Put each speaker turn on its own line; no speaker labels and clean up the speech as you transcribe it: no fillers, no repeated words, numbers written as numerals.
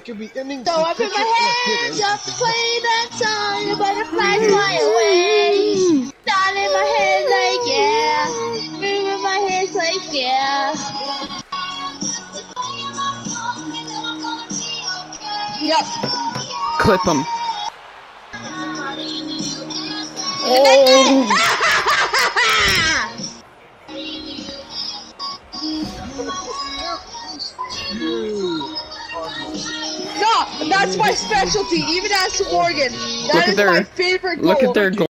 could be ending.
So I put my hands up to play that song, the butterflies fly away. Nodding my head like yeah, moving my hands like yeah. Yep.
Clip them.
Oh. No, that's my specialty. Even as Morgan, that is my favorite goal.
Look at their goal.